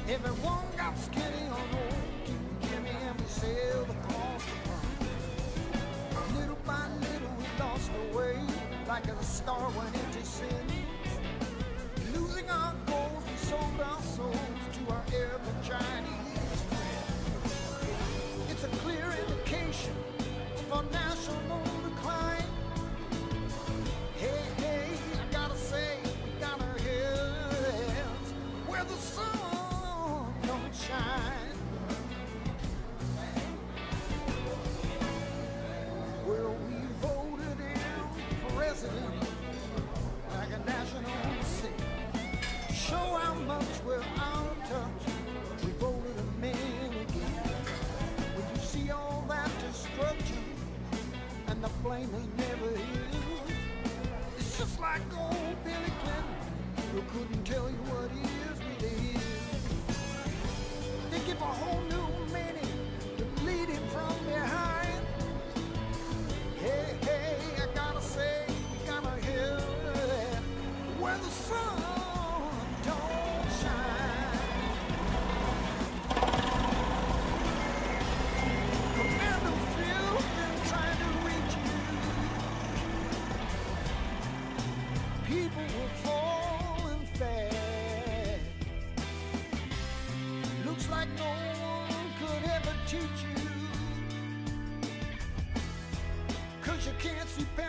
Everyone got skinny on old King Jimmy, and we sailed across the pond. Little by little we lost our way, like a star went into sin. Losing our goals, we sold our souls to our Arab and Chinese friends. It's a clear indication for national decline. Hey, hey, I gotta say, we got our heads where the sun don't shine. Well, we voted in president like a national sin. Show how much we're out of touch, we voted him in again. When you see all that destruction and the blame is never his, it's just like old Billy Clinton, who couldn't tell you what is really is. They give a whole new meaning to leading from behind. Hey, hey, I gotta say, we gotta hear where the sun don't shine. Commando Phil's been trying to reach you. People were falling fast. Looks like no one could ever teach you, 'cause you can't see past